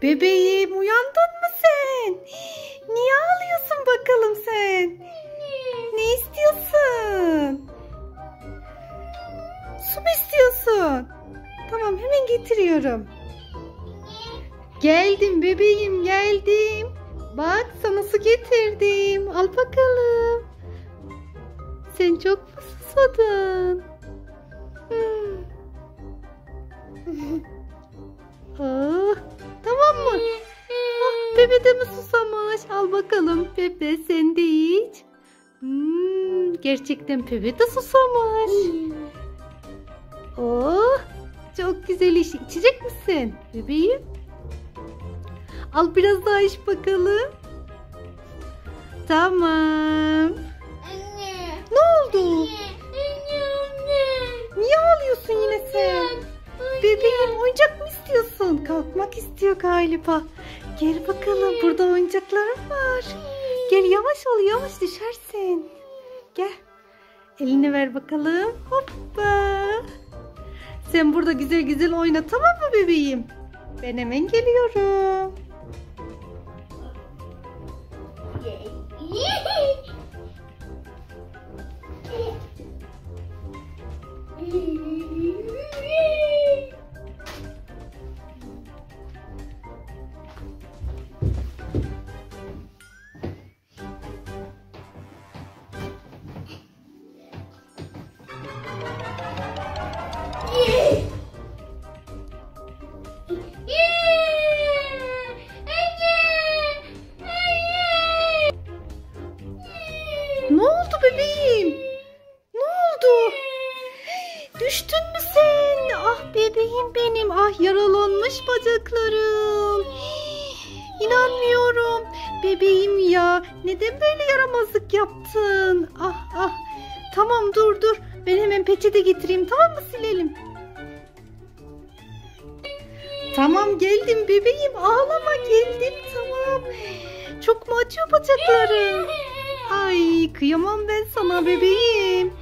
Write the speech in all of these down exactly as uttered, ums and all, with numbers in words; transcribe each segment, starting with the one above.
Bebeğim, uyandın mı sen? Niye ağlıyorsun bakalım sen? Ne istiyorsun? Su mu istiyorsun? Tamam, hemen getiriyorum. Geldim bebeğim, geldim. Bak, sana su getirdim. Al bakalım. Sen çok mu susadın? Hmm. Ah, tamam mı? Ah, Pepe de mi susamış? Al bakalım Pepe, sen de iç. Hmm, gerçekten Pepe de susamış. Oh, çok güzel iş. İçecek misin bebeğim? Al biraz daha iç bakalım. Tamam. Anne. Ne oldu? Anne, anne. Niye ağlıyorsun yine sen? Bebeğim, oyuncak mı istiyorsun? Kalkmak istiyor galiba. Gel bakalım, burada oyuncaklarım var. Gel, yavaş ol, yavaş, düşersin. Gel. Elini ver bakalım. Hoppa. Sen burada güzel güzel oyna, tamam mı bebeğim? Ben hemen geliyorum. Ne oldu bebeğim? Ne oldu? Düştün mü sen? Ah bebeğim benim. Ah, yaralanmış bacaklarım. İnanmıyorum. Bebeğim ya. Neden böyle yaramazlık yaptın? Ah ah. Tamam, dur dur. Ben hemen peçete getireyim, tamam mı, silelim. Tamam, geldim bebeğim. Ağlama, geldim, tamam. Çok mu acıyor bacakların? Ay, kıyamam ben sana bebeğim.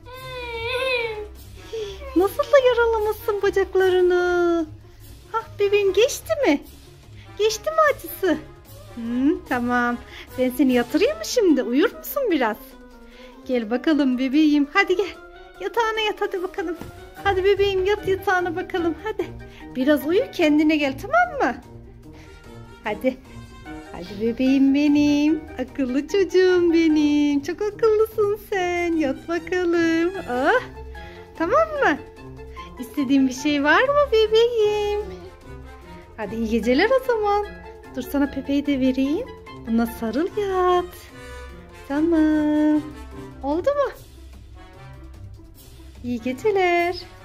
Nasıl da yaralamışsın bacaklarını? Hah bebeğim, geçti mi? Geçti mi acısı? Hmm, tamam. Ben seni yatırayım mı şimdi? Uyur musun biraz? Gel bakalım bebeğim. Hadi gel. Yatağına yat hadi bakalım. Hadi bebeğim, yat yatağına bakalım. Hadi. Biraz uyu, kendine gel, tamam mı? Hadi. Hadi bebeğim benim. Akıllı çocuğum benim. Çok akıllısın sen. Yat bakalım. Ah. Tamam mı? İstediğin bir şey var mı bebeğim? Hadi iyi geceler o zaman. Dur, sana Pepe'yi de vereyim. Buna sarıl, yat. Tamam. Oldu mu? İyi geceler.